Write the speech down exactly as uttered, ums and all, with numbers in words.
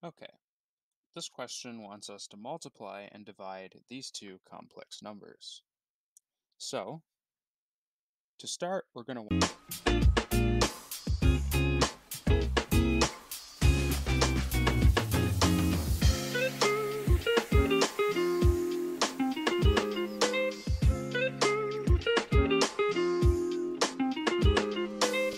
Okay, this question wants us to multiply and divide these two complex numbers. So, to start, we're going to